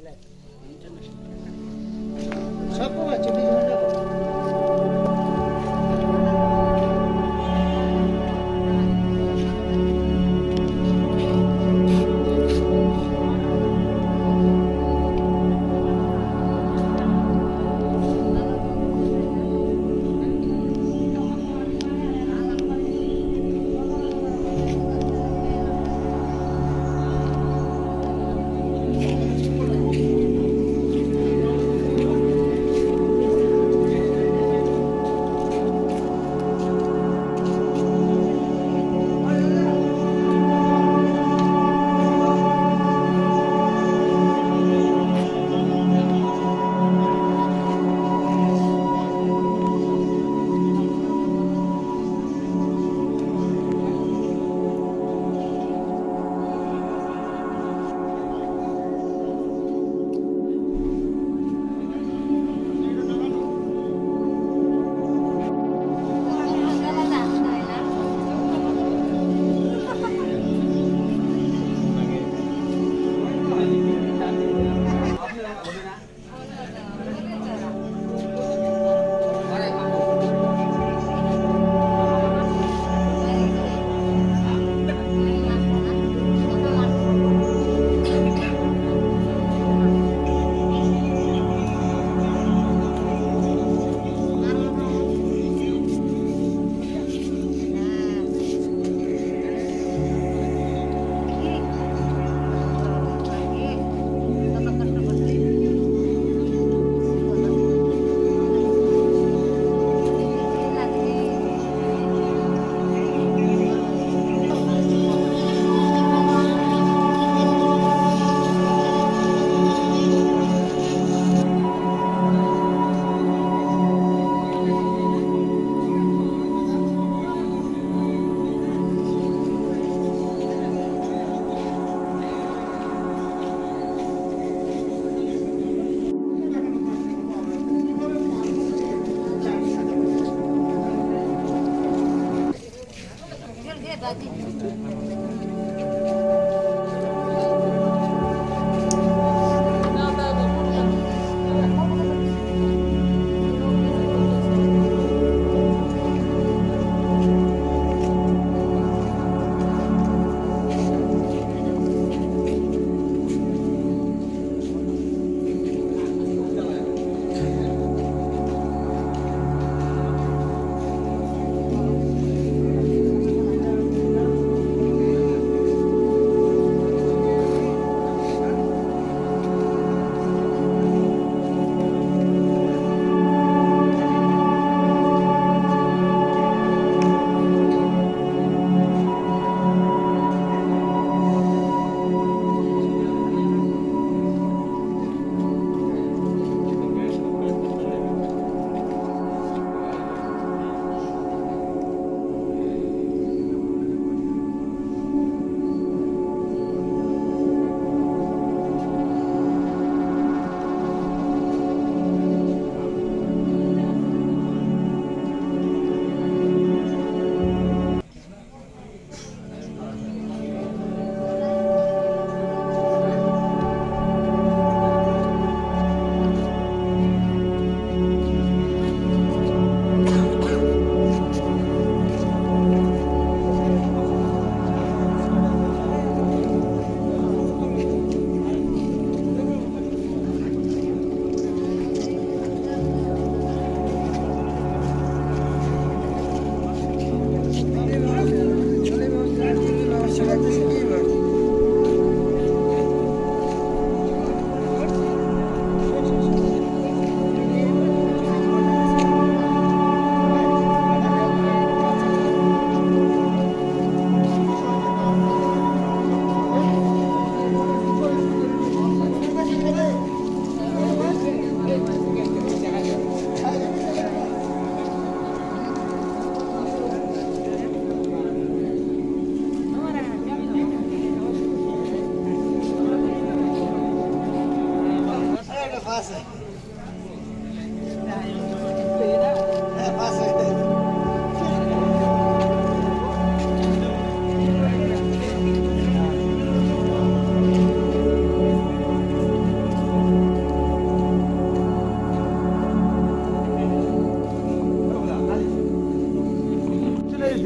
सबको 24 घंटा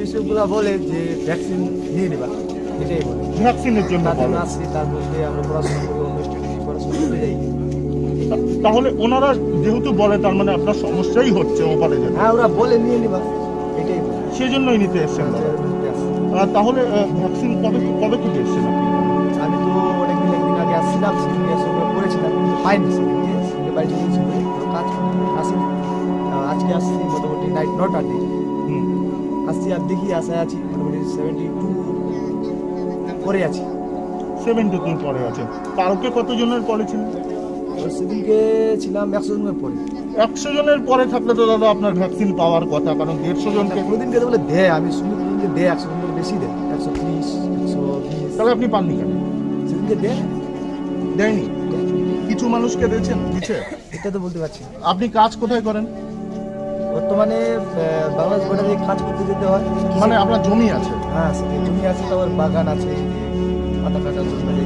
কৃষকগুলা বলে যে ভ্যাকসিন নিয়ে নেবা, এটাই বলে ভ্যাকসিনের জন্য তার জন্য বলে। আসছি। তার মধ্যে আমরা পড়াশোনা করি, অন্য স্টুডেন্ট পড়াশোনা করতে যাই। তাহলে ওনারা যেহেতু বলে তার মানে আপনার সমস্যাই হচ্ছে ওপারে যেতে, হ্যাঁ ওরা বলে নিয়ে নেবা, এটাই বলে। সেই জন্যই নিতে এসছেন দাদা। তাহলে ভ্যাকসিন কবে থেকে এসছেন আপনি? আমি তো একদিন আগে আসছিলাম, করেছিলাম, পাইনি। সেদিকে বাড়ি চলে গেছি, কাজ আসিনি। আজকে আসছি মোটামুটি নাইট 9টার দিকে আসছি। আর দেখি আশায় আছি, মোটামুটি 72 পরে আছি। 72 পরে আছে। কালকে কতজনের পরে ছিলেন? সেদিনকে ছিলাম 100 জনের পরে। 100 জনের পরে থাকলে তো দাদা আপনার ভ্যাকসিন পাওয়ার কথা, কারণ 150 জনকে। কোনোদিনকে তো বলে দেয়, আমি শুনি কোনোদিনকে দেয় 100 জনের বেশি দেয়, 130, 120। তাহলে আপনি পাননি কেন? সেদিনকে দেয়, দেয়নি? কিছু মানুষকে দিচ্ছে? এটা তো বলতে পারছি না। আপনি কাজ কোথায় করেন? বর্তমানে বাংলাদেশ বর্ডারে কাজ করতে যেতে হয়। মানে আপনার জমি আছে? হ্যাঁ জমি আছে, তারপর বাগান আছে, পাতা কাটার জন্য যাই।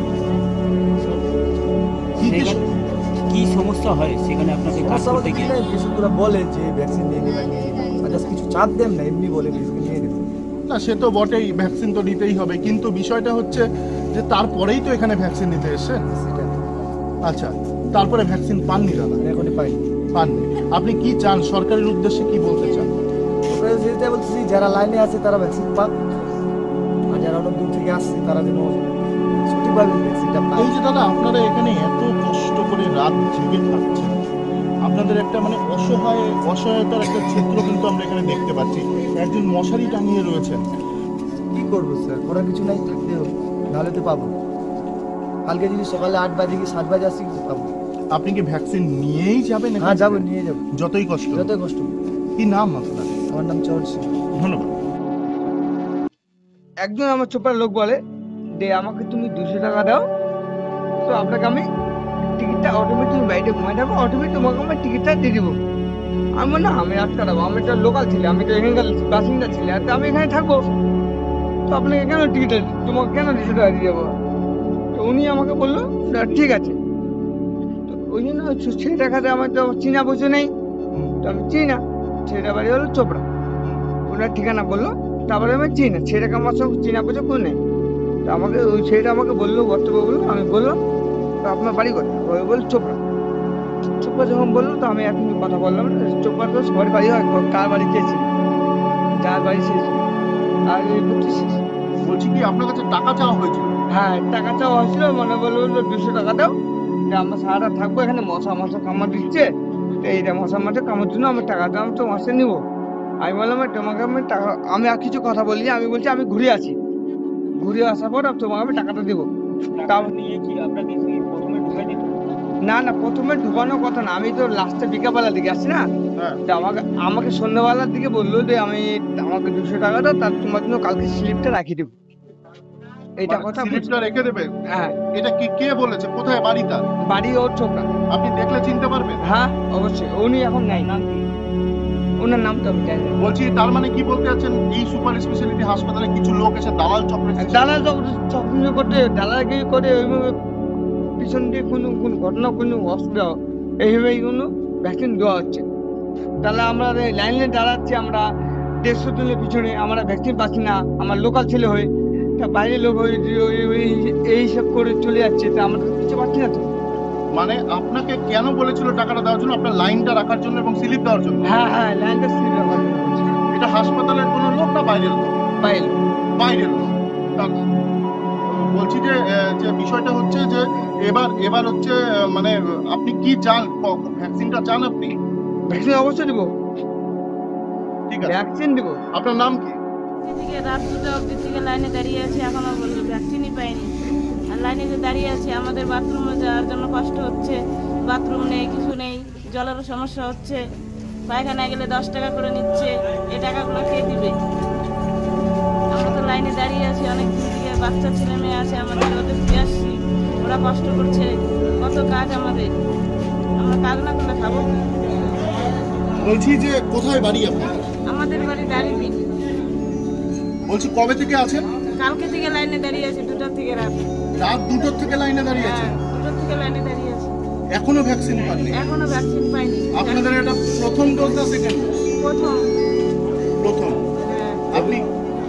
কি সমস্যা হয় সেখানে আপনাকে কাজ করতে গিয়ে? কৃষকরা বলে যে ভ্যাকসিন নিয়ে নেবেন, জাস্ট কিছু চাপ দেন না, এমনি বলে ভ্যাকসিন নিয়ে নেবেন। না সে তো বটেই, ভ্যাকসিন তো নিতেই হবে, কিন্তু বিষয়টা হচ্ছে যে তারপরেই তো এখানে ভ্যাকসিন নিতে এসেছেন। সেটা আচ্ছা, তারপরে ভ্যাকসিন পাননি দাদা? এখনই পাইনি। পাননি। আপনি কি চান, সরকারের উদ্দেশ্যে কি বলতে চান? যেটা বলছি, যারা লাইনে আছে তারা ভ্যাকসিন পাক, আর যারা অনেক দূর থেকে আসছে তারা যেন সঠিকভাবে ভ্যাকসিনটা পায়। এই যে দাদা আপনারা এখানে এত কষ্ট করে রাত জেগে থাকছেন, আপনাদের একটা মানে অসহায়তার একটা চিত্র কিন্তু আমরা এখানে দেখতে পাচ্ছি। একজন মশারি টাঙিয়ে রয়েছেন। কি করবো স্যার, করার কিছু নাই, থাকতে হবে, নাহলে তো পাবো। কালকে যদি সকালে 8 বাজে কি 7 বাজে আসছি, পাবো। আপনি কি ভ্যাকসিন নিয়েই যাবেন? হ্যাঁ যাবো, নিয়ে যাবো, যতই কষ্ট। যতই কষ্ট। কি নাম আপনার? আমার নাম চরণ সিং। ধন্যবাদ। একজন আমার চোপার লোক বলে যে আমাকে তুমি 200 টাকা দাও, তো আপনাকে আমি টিকিটটা অটোমেটিক বাইরে ঘুমাই যাবো, অটোমেটিক তোমাকে আমি টিকিটটা দিয়ে দেবো। আমি বললাম, না আমি আটকা দেবো, আমি একটা লোকাল ছিল, আমি তো এখানকার বাসিন্দা ছিল, আর আমি এখানে থাকবো, তো আপনাকে কেন টিকিট, তোমাকে কেন 200 টাকা দিয়ে দেবো? তো উনি আমাকে বললো ঠিক আছে। তো ওই জন্য ছেলেটার কাছে আমার তো চিনা বুঝে নেই, তো আমি চিনি না। ছেলেটা বাড়ি হলো চোপড়া, ওনার ঠিকানা বললো, তারপরে আমি চিনি না, ছেলেটাকে আমার সঙ্গে চিনা বুঝে কোনো নেই। তো আমাকে ওই ছেলেটা আমাকে বললো, বক্তব্য বললো, আমি বললাম তো আপনার বাড়ি কোথায়? ওই বলল চোপড়া। চোপড়া যখন বললো, তো আমি এখন কথা বললাম, চোপড়া তো সবার বাড়ি হয়, কার বাড়ি চেয়েছি, যার বাড়ি চেয়েছি, আর এই বুঝতেছিস। বলছি কি আপনার কাছে টাকা চাওয়া হয়েছিল? হ্যাঁ টাকা চাওয়া হয়েছিল, মনে বললো 200 টাকা দাও, যে আমরা সারাটা থাকবো এখানে, মশা কামড় দিচ্ছে, তো এইটা মশা কামড়ের জন্য আমি টাকা দাম তো মাসে নিবো। আমি বললাম তোমাকে আমি টাকা, আমি আর কিছু কথা বলি, আমি বলছি আমি ঘুরে আসি, ঘুরে আসার পর তোমাকে আমি টাকাটা দেবো। তাও নিয়ে কি আপনাকে প্রথমে ঢুকাই দিত? না না, প্রথমে ঢুকানোর কথা না, আমি তো লাস্টে বিকালবেলার দিকে আসছি না, হ্যাঁ। তো আমাকে সন্ধ্যাবেলার দিকে বললো যে আমাকে 200 টাকা দাও, তার তোমার জন্য কালকে স্লিপটা রাখিয়ে দেবো, এইটা কথা। স্লিপটা রেখে দেবে? হ্যাঁ। এটা কি কে বলেছে? কোথায় বাড়ি তার? বাড়ি ওর চোপড়া। আপনি দেখলে চিনতে পারবেন? হ্যাঁ অবশ্যই, উনি এখন নাই, নাম কি ওনার নামটা আমি জানি না। বলছি তার মানে কি বলতে চাচ্ছেন, এই সুপার স্পেশালিটি হাসপাতালে কিছু লোক এসে দালাল চক্রে দালাল চক্র করতে, দালালগিরি করে, ওইভাবে পিছন দিয়ে কোনো ঘটনা, কোনো অসুবিধা এইভাবেই কোনো ভ্যাকসিন দেওয়া হচ্ছে। তাহলে আমরা লাইনে দাঁড়াচ্ছি, আমরা 150 জনের পিছনে, আমরা ভ্যাকসিন পাচ্ছি না, আমার লোকাল ছেলে হয়ে, তা বাইরের লোক হয়ে এইসব করে চলে যাচ্ছে, তা আমরা তো কিছু পাচ্ছি না তো। মানে আপনাকে কেন বলেছিল টাকাটা দেওয়ার জন্য? আপনার লাইনটা রাখার জন্য এবং স্লিপ দেওয়ার জন্য? হ্যাঁ হ্যাঁ, লাইনটা স্লিপ রাখার জন্য বলছি। এটা হাসপাতালের কোনো লোক না বাইরের লোক? বাইরে। বাইরের লোক। বলছি যে যে বিষয়টা হচ্ছে যে এবার হচ্ছে মানে আপনি কি চান, ভ্যাকসিনটা চান আপনি? ভ্যাকসিন অবশ্যই দিব, ঠিক আছে, ভ্যাকসিন দিব। আপনার নাম কি? থেকে রাত 2টা অবধি থেকে লাইনে দাঁড়িয়ে আছি, এখনো বললো ভ্যাকসিনই পাইনি। আর লাইনে যে দাঁড়িয়ে আছি, আমাদের বাথরুমে যাওয়ার জন্য কষ্ট হচ্ছে, বাথরুম নেই, কিছু নেই, জলেরও সমস্যা হচ্ছে, পায়খানায় গেলে 10 টাকা করে নিচ্ছে, এই টাকাগুলো কে দিবে? আমরা তো লাইনে দাঁড়িয়ে আছি অনেক দিন থেকে, বাচ্চা ছেলে মেয়ে আছে আমাদের, ওদের দিয়ে আসছি, ওরা কষ্ট করছে, কত কাজ আমাদের, আমরা কাজ না করলে খাবো কি? বলছি যে কোথায় বাড়ি আপনার? আমাদের বাড়ি দাঁড়িয়ে, বলছি কবে থেকে আছেন? কালকে থেকে লাইনে দাঁড়িয়ে আছে, 2টা থেকে রাত 2টোর থেকে লাইনে দাঁড়িয়ে আছেন? 2টা থেকে লাইনে দাঁড়িয়ে আছে, এখনো ভ্যাকসিন পাননি? এখনো ভ্যাকসিন পাইনি। আপনাদের এটা প্রথম ডোজ না সেকেন্ড ডোজ? প্রথম। প্রথম। হ্যাঁ। আপনি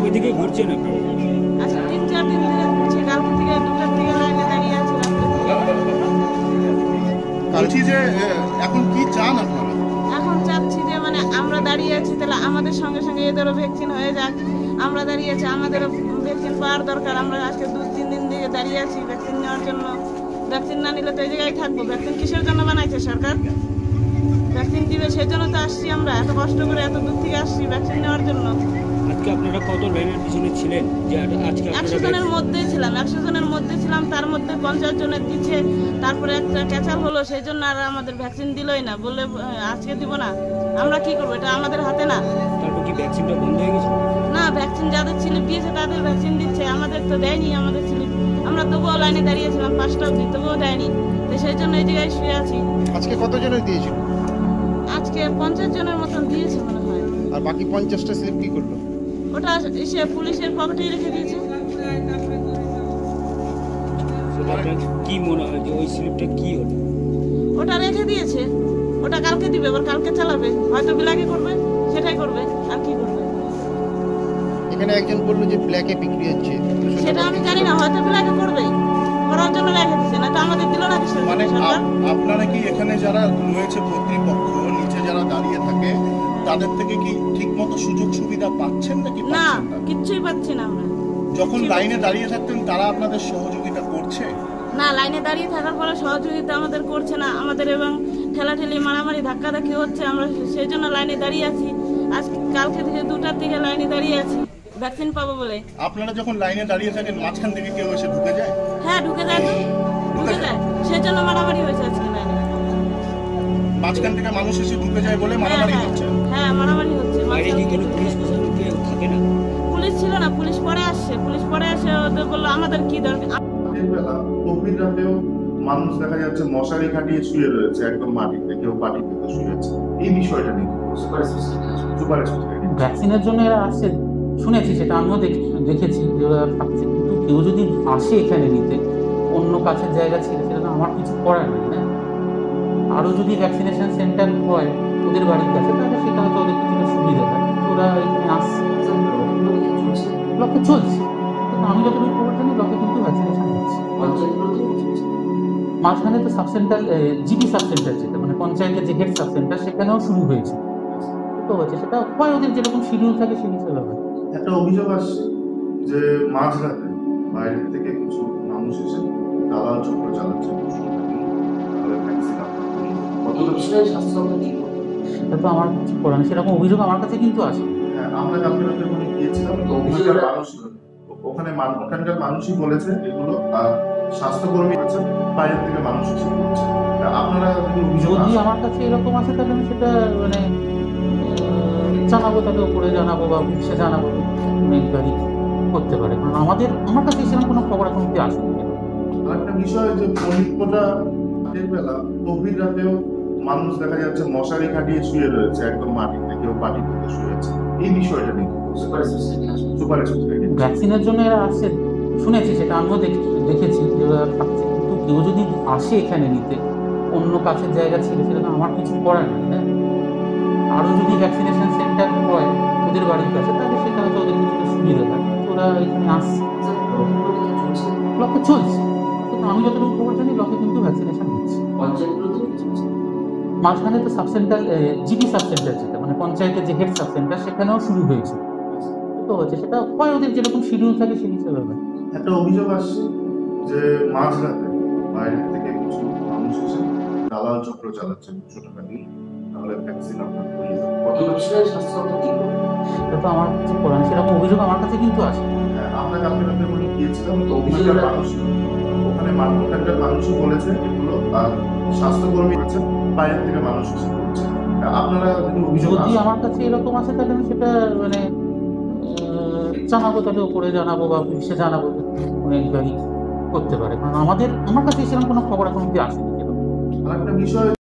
কবে থেকে ঘুরছেন আপনি? আজকে 3-4 দিন ধরে ঘুরছি, কালকে থেকে 2টার থেকে লাইনে দাঁড়িয়ে আছি রাত্রে থেকে। বলছি যে এখন কি চান আপনারা? এখন চাচ্ছি যে মানে আমরা দাঁড়িয়ে আছি, তাহলে আমাদের সঙ্গে সঙ্গে এদেরও ভ্যাকসিন হয়ে যাক। আমরা দাঁড়িয়ে আছি, আমাদেরও ভ্যাকসিন পাওয়ার দরকার। আমরা আজকে 2-3 দিন থেকে দাঁড়িয়ে আছি ভ্যাকসিন নেওয়ার জন্য। ভ্যাকসিন না নিলে তো এই জায়গায় থাকবো। ভ্যাকসিন কিসের জন্য বানাইছে সরকার? ভ্যাকসিন দিবে, সেই জন্য তো আসছি আমরা, এত কষ্ট করে এত দূর থেকে আসছি ভ্যাকসিন নেওয়ার জন্য। আজকে আপনারা কত লাইনের পিছনে ছিলেন যে আজকে 100 জনের মধ্যেই ছিলাম, 100 জনের মধ্যে ছিলাম। তার মধ্যে 50 জনের দিচ্ছে, তারপরে একটা ক্যাচার হলো, সেই জন্য আর আমাদের ভ্যাকসিন দিলই না, বললে আজকে দিব না। আমরা কি করবো? এটা আমাদের হাতে না। তারপর কি ভ্যাকসিনটা বন্ধ হয়ে গেছে? না, ভ্যাকসিন যাদের স্লিপ দিয়েছে তাদের ভ্যাকসিন দিচ্ছে, আমাদের তো দেয়নি। আমাদের স্লিপ আমরা তবুও লাইনে দাঁড়িয়েছিলাম 5টা অবধি, তবুও দেয়নি। তো সেই জন্য এই জায়গায় শুয়ে আছি। আজকে কত জনের দিয়েছিল? আজকে 50 জনের মতন দিয়েছে মনে হয়। আর বাকি 50টা স্লিপ কি করলো? ওটা এসে পুলিশের পকেটে রেখে দিয়েছে। সেটা আপনার কি মনে হয় যে ওই স্লিপটা কি হলো? ওটা রেখে দিয়েছে, ওটা কালকে দিবে, আবার কালকে চালাবে, হয়তো বিলাকি করবে, সেটাই করবে, আর কি করবে। এখানে একজন বললো যে ব্ল্যাকে বিক্রি হচ্ছে, সেটা আমি জানি না, হয়তো বিলাকি করবে, করার জন্য রেখে দিচ্ছে, না তো আমাদের দিল না কিসের মানে জন্য সরকার? আপনারা কি এখানে যারা রয়েছে কর্তৃপক্ষ নিচে যারা দাঁড়িয়ে থাকে তাদের থেকে কি ঠিকমতো সুযোগ সুবিধা পাচ্ছেন নাকি না, পাচ্ছেন না? কিচ্ছুই পাচ্ছি না আমরা। যখন লাইনে দাঁড়িয়ে থাকতেন তারা আপনাদের সহযোগিতা করছে? না, লাইনে দাঁড়িয়ে থাকার পরে সহযোগিতা আমাদের করছে না, আমাদের এবং ঠেলাঠেলি মারামারি ধাক্কাধাক্কি হচ্ছে। আমরা সেই জন্য লাইনে দাঁড়িয়ে আছি। আজ কালকে থেকে 2টার থেকে লাইনে দাঁড়িয়ে আছি ভ্যাকসিন পাবো বলে। আপনারা যখন লাইনে দাঁড়িয়ে থাকেন মাঝখান থেকে কেউ এসে ঢুকে যায়? হ্যাঁ, ঢুকে যায় তো, ঢুকে যায়, সেই জন্য মারামারি হয়েছে আজকে লাইনে। মাঝখান থেকে মানুষ এসে ঢুকে যায় বলে মারামারি হচ্ছে? হ্যাঁ, মারামারি হচ্ছে। বাইরে কি কোনো পুলিশ প্রশাসন কেউ থাকে না? পুলিশ ছিল না, পুলিশ পরে আসছে। পুলিশ পরে এসে ওদের বললো আমাদের কি দরকার। রাতের বেলা গভীর রাতেও মানুষ দেখা যাচ্ছে মশারি খাটিয়ে শুয়ে রয়েছে, একদম মাটিতে, কেউ পাটি পেতে শুয়ে আছে। এই বিষয়টা নিয়ে সুপার স্পেশালিটি ভ্যাকসিনের জন্য এরা আসছে, শুনেছি, সেটা আমিও দেখেছি যে ওরা থাকছে, কিন্তু কেউ যদি আসে এখানে নিতে, অন্য কাছের জায়গা ছেড়ে, সেটা তো আমার কিছু করার নেই না। আরও যদি ভ্যাকসিনেশন সেন্টার হয় ওদের বাড়ির কাছে, তাহলে সেটা হয়তো ওদের কিছুটা সুবিধা হয়। ওরা এখানে আসছে, ব্লকে চলছে, কিন্তু আমি যতটুকু খবর জানি ব্লকে কিন্তু ভ্যাকসিনেশন হচ্ছে। মাঝখানে তো সাবসেন্টার, জিবি সাবসেন্টার, যেটা মানে পঞ্চায়েতের যে হেড সাবসেন্টার, সেখানেও শুরু হয়েছে, তো হচ্ছে, সেটা হয় ওদের যেরকম শিডিউল থাকে সেই হিসেবে হয়। একটা অভিযোগ আসছে যে মাঝরাতে বাইরে থেকে কিছু মানুষ এসে দালাল চক্র চালাচ্ছে, সেটা তো আমার কিছু করার নেই, সেরকম অভিযোগ আমার কাছে কিন্তু আসে। হ্যাঁ, আমরা কালকে রাতে ওখানে গিয়েছিলাম, তো অভিযোগের মানুষ ওখানে ওখানকার মানুষই বলেছে এগুলো, আর স্বাস্থ্যকর্মী আছে, বাইরে থেকে মানুষ এসে করছে। আপনারা যদি অভিযোগ যদি আসে, আমার কাছে এরকম আছে, তাহলে আমি সেটা মানে জানাবো, তাকে উপরে জানাবো বা সে জানাবো, ইনকোয়ারি করতে পারে, কারণ আমার কাছে সেরকম কোনো খবর এখন অব্দি আসেনি। আরেকটা বিষয় যে পরিকোটা রাতের বেলা গভীর রাতেও মানুষ দেখা যাচ্ছে মশারি খাটিয়ে শুয়ে রয়েছে, একদম মাটিতে, কেউ পাটি পেতে শুয়ে আছে। এই বিষয়টা নিয়ে সুপার স্পেশালিটি ভ্যাকসিনের জন্য এরা আসছে, শুনেছি, সেটা আমিও দেখেছি যে ওরা থাকছে, কিন্তু কেউ যদি আসে এখানে নিতে, অন্য কাছের জায়গা ছেড়ে, সেটা তো আমার কিছু করার নেই না। আরও যদি ভ্যাকসিনেশন সেন্টার হয় ওদের বাড়ির কাছে, তাহলে সেটা হয়তো ওদের কিছুটা সুবিধা হয়। ওরা এখানে আসছে, ব্লকে চলছে, কিন্তু আমি যতটুকু খবর জানি ব্লকে কিন্তু ভ্যাকসিনেশন হচ্ছে। মাঝখানে তো সাবসেন্টার, জিবি সাবসেন্টার, যেটা মানে পঞ্চায়েতের যে হেড সাবসেন্টার, সেখানেও শুরু হয়েছে, তো হচ্ছে, সেটা হয় ওদের যেরকম শিডিউল থাকে সেই হিসেবে হয়। একটা অভিযোগ আসছে যে মাঝরাতে বাইরে থেকে কিছু মানুষ এসে দালাল চক্র চালাচ্ছে 200 টাকা দিয়ে, তাহলে ভ্যাকসিন আপনার করিয়ে দেবে। সেটা তো আমার কিছু করার নেই, সেরকম অভিযোগ আমার কাছে কিন্তু আসে। হ্যাঁ, আমরা কালকে রাতে ওখানে গিয়েছিলাম, তো অভিযোগের মানুষ ওখানে ওখানকার মানুষই বলেছে এগুলো, আর স্বাস্থ্যকর্মী আছে, বাইরে থেকে মানুষ এসে করছে। আপনারা যদি অভিযোগ যদি আসে, আমার কাছে এরকম আছে, তাহলে আমি সেটা মানে জানাবো, তাকে উপরে জানাবো বা সে জানাবো, ইনকোয়ারি করতে পারে, কারণ আমার কাছে সেরকম কোনো খবর এখন অব্দি আসেনি। আরেকটা বিষয়